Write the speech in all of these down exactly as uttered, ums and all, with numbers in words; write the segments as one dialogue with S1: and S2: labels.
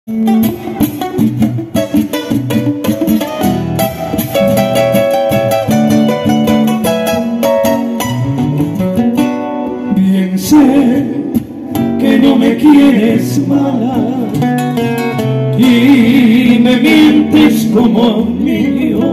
S1: Bien sé que no me quieres mala y me mientes como mío,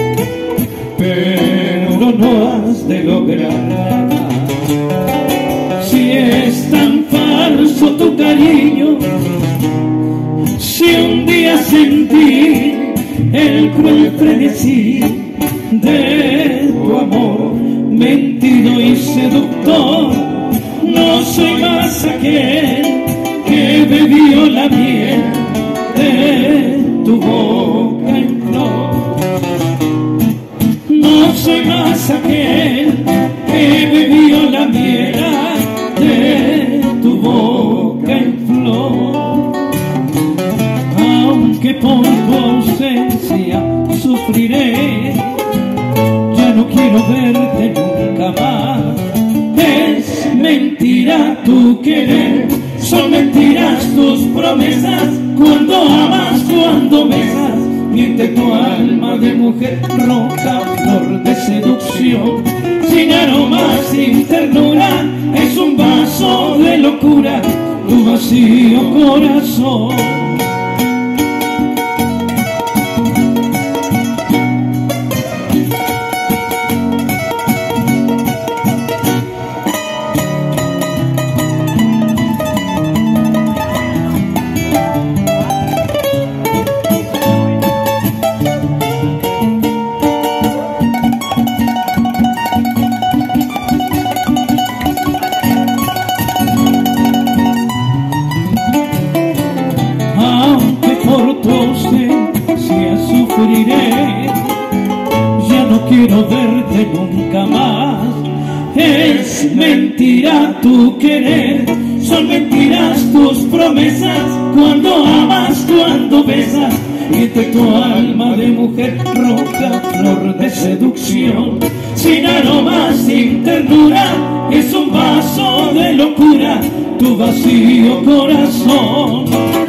S1: pero no has de lograr nada. Si es tan falso tu cariño, si un día sentí el cruel frenesí de tu amor mentido y seductor, no soy más aquel que bebió la miel de tu boca en flor. No soy más aquel que bebió la miel de tu boca en flor. Aunque por tu ausencia sufriré, ya no quiero verte nunca más. Es mentira tu querer, son mentiras tus promesas. Cuando amas, cuando besas, miente tu alma de mujer, roja flor de seducción. Sin aroma, sin ternura, es un vaso de locura, tu vacío corazón. Ya no quiero verte nunca más. Es mentira tu querer, son mentiras tus promesas. Cuando amas, cuando besas, miente tu alma de mujer, roja flor de seducción. Sin aroma, sin ternura, es un vaso de locura, tu vacío corazón.